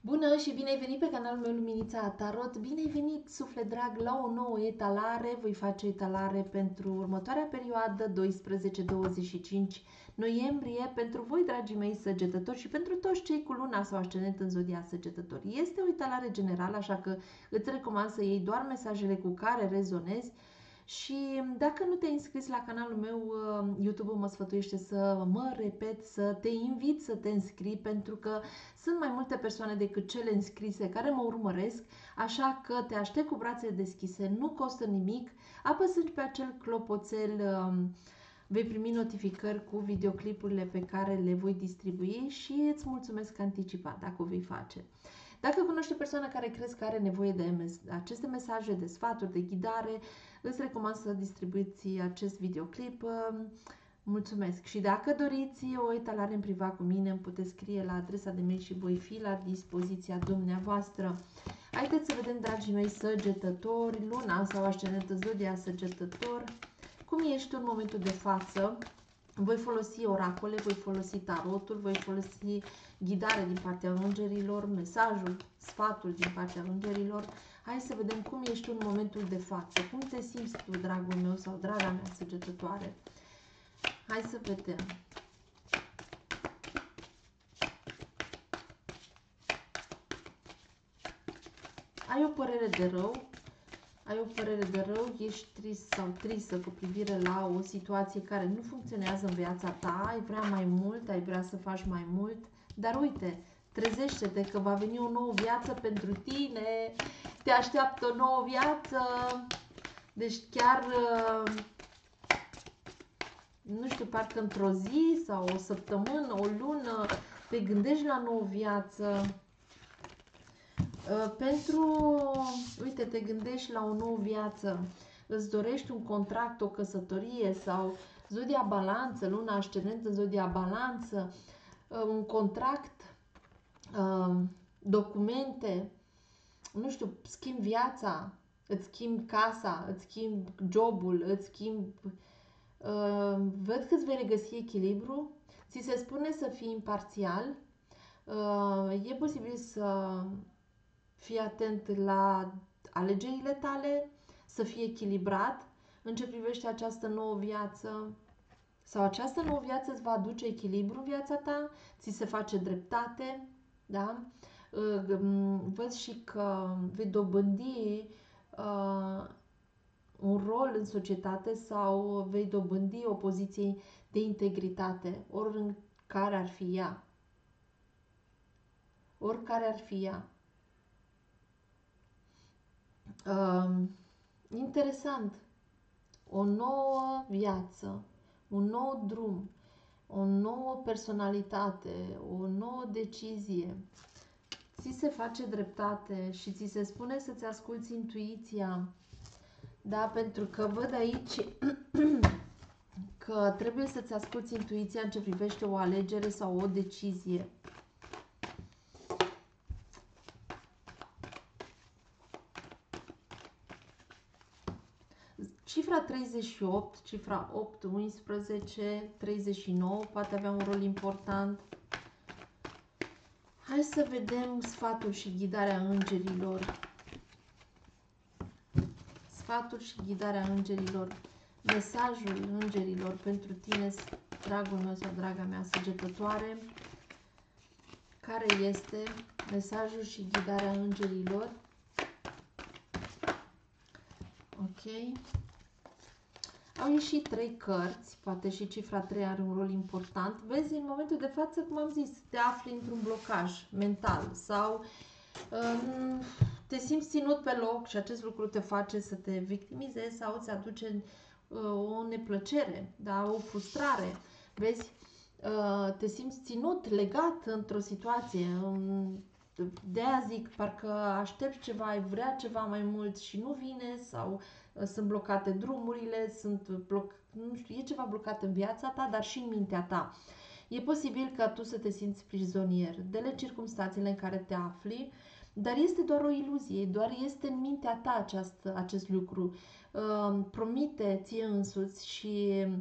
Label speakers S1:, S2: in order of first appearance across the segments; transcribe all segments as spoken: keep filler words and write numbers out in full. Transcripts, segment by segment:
S1: Bună și bine ai venit pe canalul meu Luminița Tarot. Bine ai venit, suflet drag, la o nouă etalare. Voi face o etalare pentru următoarea perioadă, doisprezece douăzeci și cinci noiembrie, pentru voi, dragii mei săgetători, și pentru toți cei cu luna sau ascendent în zodia săgetători. Este o etalare generală, așa că îți recomand să iei doar mesajele cu care rezonezi. Și dacă nu te-ai înscris la canalul meu, YouTube-ul mă sfătuiește să mă repet, să te invit să te înscrii, pentru că sunt mai multe persoane decât cele înscrise care mă urmăresc, așa că te aștept cu brațele deschise, nu costă nimic, apăsând pe acel clopoțel, vei primi notificări cu videoclipurile pe care le voi distribui și îți mulțumesc anticipat dacă o vei face. Dacă cunoști o persoană care crezi că are nevoie de aceste mesaje, de sfaturi, de ghidare, îți recomand să distribuiți acest videoclip. Mulțumesc! Și dacă doriți o etalare în privat cu mine, îmi puteți scrie la adresa de mail și voi fi la dispoziția dumneavoastră. Haideți să vedem, dragii mei săgetători, luna sau ascendent în zodia săgetător, cum ești în momentul de față. Voi folosi oracole, voi folosi tarotul, voi folosi ghidare din partea îngerilor, mesajul, sfatul din partea îngerilor. Hai să vedem cum ești în momentul de față, cum te simți tu, dragul meu sau draga mea săgetătoare. Hai să vedem. Ai o părere de rău, ai o părere de rău, ești trist sau tristă cu privire la o situație care nu funcționează în viața ta, ai vrea mai mult, ai vrea să faci mai mult, dar uite, trezește-te că va veni o nouă viață pentru tine, te așteaptă o nouă viață, deci chiar, nu știu, parcă într-o zi sau o săptămână, o lună, te gândești la nouă viață. Pentru, uite, te gândești la o nouă viață, îți dorești un contract, o căsătorie sau zodia balanță, luna ascendent în zodia balanță, un contract, documente, nu știu, schimbi viața, îți schimbi casa, îți schimbi jobul, îți schimbi... Văd că îți vei regăsi echilibru, ți se spune să fii imparțial, e posibil să fii atent la alegerile tale, să fii echilibrat în ce privește această nouă viață, sau această nouă viață îți va aduce echilibru în viața ta, ți se face dreptate, da? Văd și că vei dobândi uh, un rol în societate sau vei dobândi o poziție de integritate, oricare ar fi ea. Oricare ar fi ea. Uh, interesant. O nouă viață, un nou drum, o nouă personalitate, o nouă decizie. Ți se face dreptate și ți se spune să-ți asculți intuiția. Da, pentru că văd aici că trebuie să-ți asculți intuiția în ce privește o alegere sau o decizie. Cifra treizeci și opt, cifra opt, unsprezece, treizeci și nouă poate avea un rol important. Hai să vedem sfatul și ghidarea îngerilor. Sfatul și ghidarea îngerilor. Mesajul îngerilor pentru tine, dragul meu sau draga mea săgetătoare. Care este mesajul și ghidarea îngerilor? Ok. Au ieșit trei cărți, poate și cifra trei are un rol important. Vezi, în momentul de față, cum am zis, te afli într-un blocaj mental sau um, te simți ținut pe loc și acest lucru te face să te victimizezi sau îți aduce uh, o neplăcere, da? O frustrare. Vezi, uh, te simți ținut, legat într-o situație. Um, de aia zic, parcă aștepți ceva, ai vrea ceva mai mult și nu vine, sau sunt blocate drumurile, sunt bloc... nu știu, e ceva blocat în viața ta, dar și în mintea ta. E posibil ca tu să te simți prizonier de circumstanțele în care te afli, dar este doar o iluzie, doar este în mintea ta aceast, acest lucru. Uh, promite ție însuți și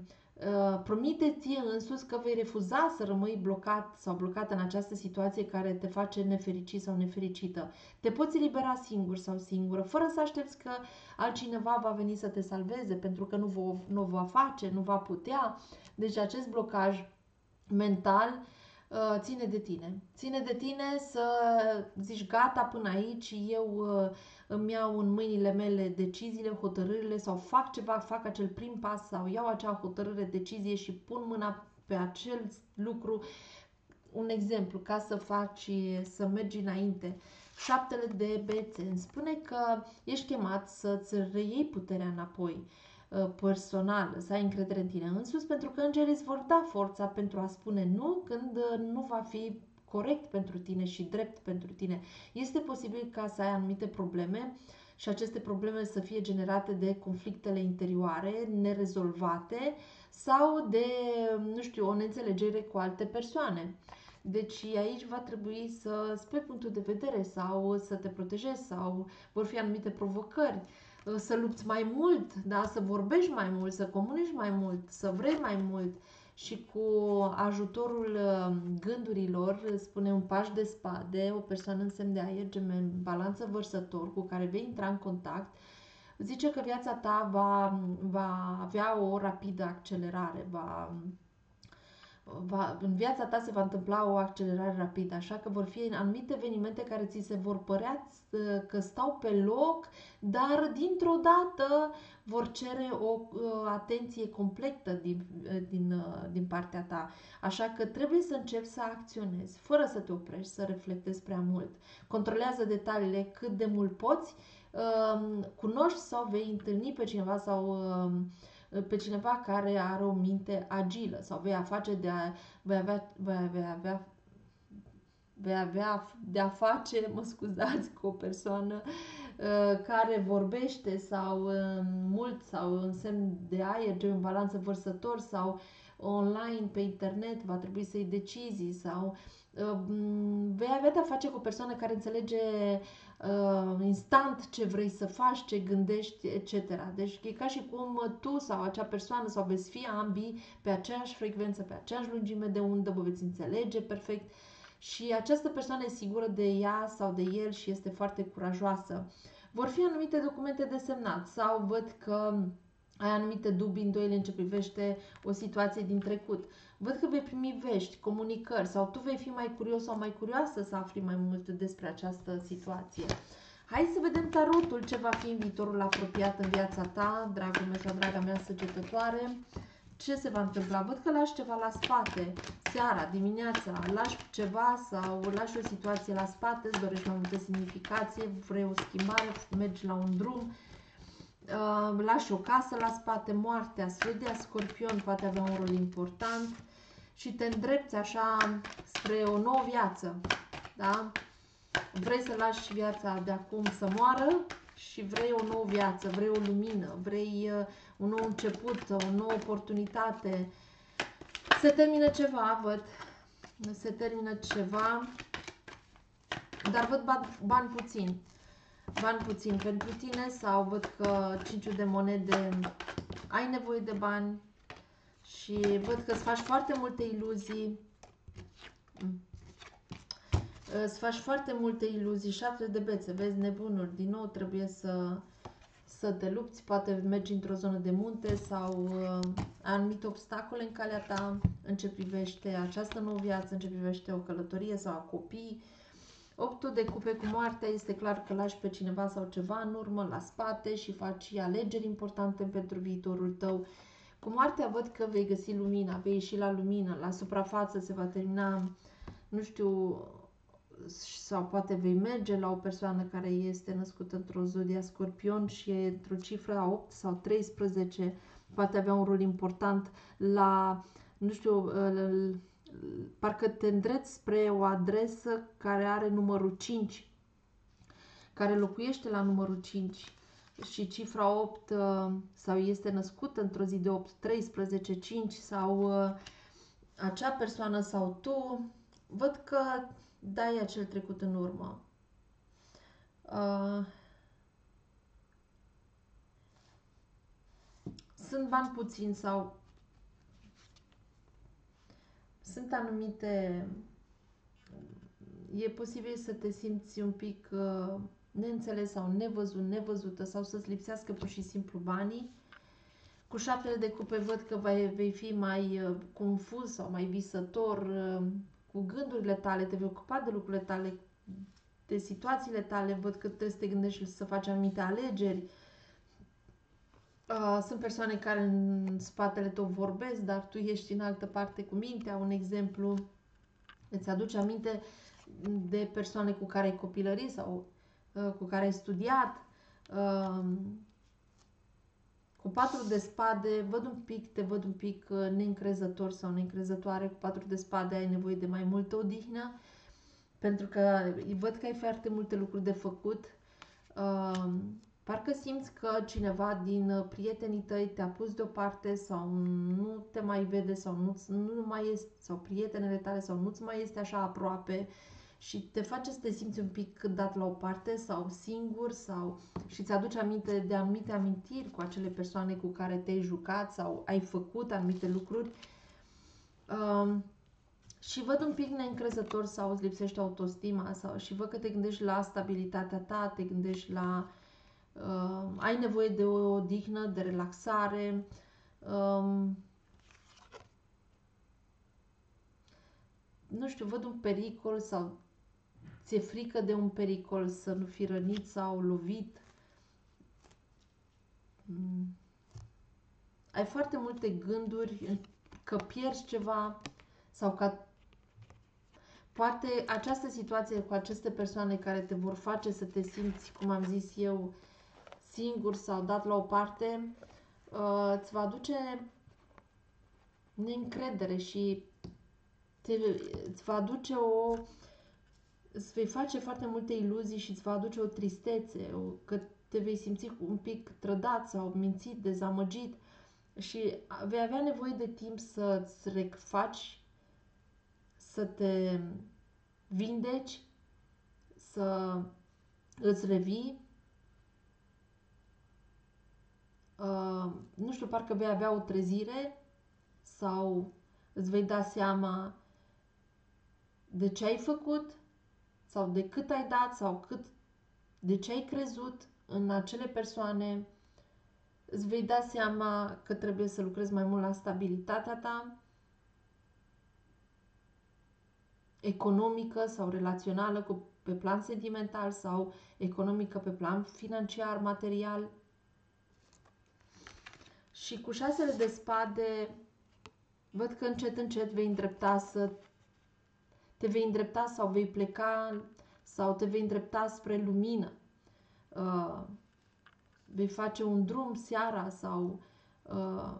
S1: Uh, promite ție însuți că vei refuza să rămâi blocat sau blocat în această situație care te face nefericit sau nefericită. Te poți elibera singur sau singură, fără să aștepți că altcineva va veni să te salveze, pentru că nu, vo, nu va face, nu va putea. Deci acest blocaj mental uh, ține de tine. Ține de tine să zici gata până aici, eu uh, îmi iau în mâinile mele deciziile, hotărârile sau fac ceva, fac acel prim pas sau iau acea hotărâre, decizie și pun mâna pe acel lucru. Un exemplu, ca să faci, să mergi înainte. Șaptele de bețe îmi spune că ești chemat să-ți reiei puterea înapoi, personal, să ai încredere în tine însuți, pentru că îngerii îți vor da forța pentru a spune nu când nu va fi corect pentru tine și drept pentru tine. Este posibil ca să ai anumite probleme și aceste probleme să fie generate de conflictele interioare nerezolvate sau de, nu știu, o neînțelegere cu alte persoane. Deci aici va trebui să spui punctul de vedere sau să te protejezi sau vor fi anumite provocări, să lupți mai mult, da? Să vorbești mai mult, să comunici mai mult, să vrei mai mult. Și cu ajutorul gândurilor, spune un paș de spade, o persoană în semn de aer, gemen, balanță vărsător, cu care vei intra în contact, zice că viața ta va, va avea o rapidă accelerare, va... Va, în viața ta se va întâmpla o accelerare rapidă, așa că vor fi anumite evenimente care ți se vor părea că stau pe loc, dar dintr-o dată vor cere o atenție completă din, din, din partea ta. Așa că trebuie să începi să acționezi, fără să te oprești, să reflectezi prea mult. Controlează detaliile cât de mult poți, cunoști sau vei întâlni pe cineva sau pe cineva care are o minte agilă sau vei, face de a, vei, avea, vei, avea, avea, vei avea de a face, mă scuzați, cu o persoană uh, care vorbește sau uh, mult sau în semn de aer, gen în balanță vărsător sau online pe internet, va trebui să iei decizii sau uh, vei avea de a face cu o persoană care înțelege uh, instant ce vrei să faci, ce gândești, et cetera. Deci e ca și cum tu sau acea persoană sau veți fi ambii pe aceeași frecvență, pe aceeași lungime de undă, vă veți înțelege perfect și această persoană e sigură de ea sau de el și este foarte curajoasă. Vor fi anumite documente de semnat sau văd că ai anumite dubii, îndoieli în ce privește o situație din trecut. Văd că vei primi vești, comunicări sau tu vei fi mai curios sau mai curioasă să afli mai mult despre această situație. Hai să vedem tarotul, ce va fi în viitorul apropiat în viața ta, dragul meu sau draga mea săgetătoare. Ce se va întâmpla? Văd că lași ceva la spate, seara, dimineața, lași ceva sau lași o situație la spate, îți dorești mai multe semnificație, vrei o schimbare, mergi la un drum, uh, lași o casă la spate, moartea, Sfântia Scorpion poate avea un rol important și te îndrepți așa spre o nouă viață, da? Vrei să lași viața de acum să moară și vrei o nouă viață, vrei o lumină, vrei uh, un nou început, o nouă oportunitate. Se termină ceva, văd, se termină ceva, dar văd bani, bani puțini. Bani puțini pentru tine sau văd că cinciul de monede, ai nevoie de bani și văd că îți faci foarte multe iluzii. Îți faci foarte multe iluzii, șapte de bețe, vezi, nebunuri, din nou trebuie să, să te lupți, poate mergi într-o zonă de munte sau uh, anumite obstacole în calea ta în ce privește această nouă viață, în ce privește o călătorie sau a copii. Optul de cupe cu moartea, este clar că lași pe cineva sau ceva în urmă, la spate și faci alegeri importante pentru viitorul tău. Cu moartea văd că vei găsi lumina, vei ieși la lumină, la suprafață, se va termina, nu știu, sau poate vei merge la o persoană care este născută într-o zodia Scorpion și e într-o cifră a opt sau treisprezece, poate avea un rol important la, nu știu, parcă te îndreți spre o adresă care are numărul cinci, care locuiește la numărul cinci și cifra opt sau este născută într-o zi de opt, treisprezece, cinci sau acea persoană sau tu, văd că dai acel trecut în urmă. Uh, sunt bani puțini sau sunt anumite... E posibil să te simți un pic uh, neînțeles sau nevăzut, nevăzută sau să-ți lipsească pur și simplu banii. Cu șaptele de cupe văd că vei, vei fi mai uh, confuz sau mai visător uh, cu gândurile tale, te vei ocupa de lucrurile tale, de situațiile tale, văd că trebuie să te gândești să faci anumite alegeri. Uh, sunt persoane care în spatele tău vorbesc, dar tu ești în altă parte cu mintea. Un exemplu, îți aduci aminte de persoane cu care ai copilărit sau uh, cu care ai studiat. Uh, cu patru de spade, văd un pic, te văd un pic uh, neîncrezător sau neîncrezătoare. Cu patru de spade ai nevoie de mai multă odihnă, pentru că văd că ai foarte multe lucruri de făcut. Uh, parcă simți că cineva din prietenii tăi te-a pus deoparte sau nu te mai vede sau nu, nu mai este, sau prietenele tale sau nu-ți mai este așa aproape și te face să te simți un pic dat la o parte sau singur sau și îți aduci aminte de anumite amintiri cu acele persoane cu care te-ai jucat sau ai făcut anumite lucruri. Uh, Și văd un pic neîncrezător sau îți lipsește autostima sau și văd că te gândești la stabilitatea ta, te gândești la... Uh, ai nevoie de o odihnă, de relaxare. Um, nu știu, văd un pericol sau ți-e frică de un pericol să nu fii rănit sau lovit. Mm. Ai foarte multe gânduri că pierzi ceva sau că poate această situație cu aceste persoane care te vor face să te simți, cum am zis eu, singur sau dat la o parte, uh, îți va aduce neîncredere și te, îți va aduce o... îți vei face foarte multe iluzii și îți va aduce o tristețe, o, că te vei simți un pic trădat sau mințit, dezamăgit și vei avea nevoie de timp să-ți refaci, să te vindeci, să îți revii. Uh, nu știu, parcă vei avea o trezire sau îți vei da seama de ce ai făcut sau de cât ai dat sau cât, de ce ai crezut în acele persoane. Îți vei da seama că trebuie să lucrezi mai mult la stabilitatea ta economică sau relațională, cu, pe plan sentimental sau economică pe plan financiar, material. Și cu șasele de spade văd că încet, încet vei îndrepta să te vei îndrepta sau vei pleca sau te vei îndrepta spre lumină. Uh, vei face un drum seara sau uh,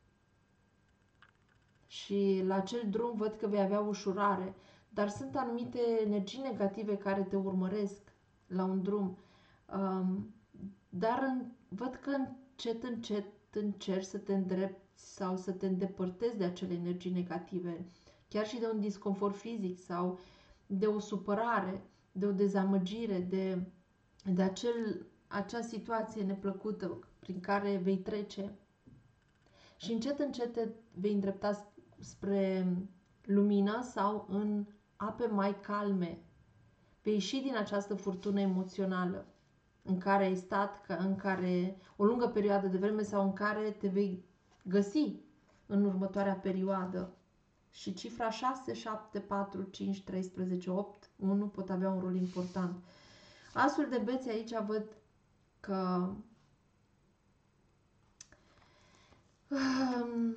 S1: și la acel drum văd că vei avea ușurare, dar sunt anumite energii negative care te urmăresc la un drum. Uh, dar în, văd că încet, încet încerci să te îndrepți sau să te îndepărtezi de acele energii negative, chiar și de un disconfort fizic sau de o supărare, de o dezamăgire, de, de acel, acea situație neplăcută prin care vei trece. Și încet, încet te vei îndrepta spre lumină sau în ape mai calme. Vei ieși din această furtună emoțională în care ai stat, în care o lungă perioadă de vreme sau în care te vei găsi în următoarea perioadă. Și cifra șase, șapte, patru, cinci, treisprezece, opt, unu pot avea un rol important. Asul de bețe aici văd că um,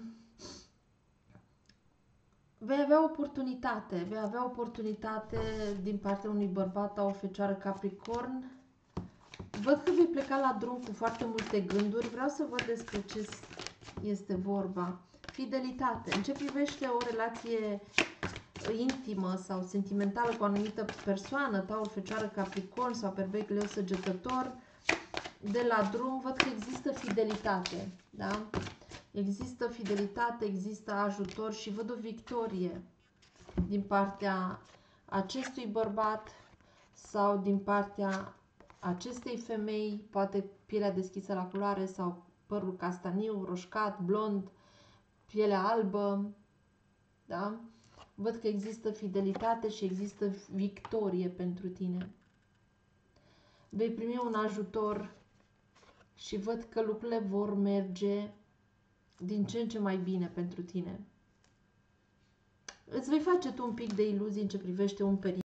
S1: vei avea oportunitate, vei avea oportunitate din partea unui bărbat sau o fecioară Capricorn. Văd că vei pleca la drum cu foarte multe gânduri. Vreau să văd despre ce este vorba. Fidelitate. În ce privește o relație intimă sau sentimentală cu o anumită persoană, Taur, Fecioară, Capricorn sau Berbec, Leu, Săgetător, de la drum văd că există fidelitate. Da? Există fidelitate, există ajutor și văd o victorie din partea acestui bărbat sau din partea acestei femei, poate pielea deschisă la culoare sau părul castaniu, roșcat, blond, pielea albă, da? Văd că există fidelitate și există victorie pentru tine. Vei primi un ajutor și văd că lucrurile vor merge din ce în ce mai bine pentru tine. Îți vei face tu un pic de iluzii în ce privește un pericol.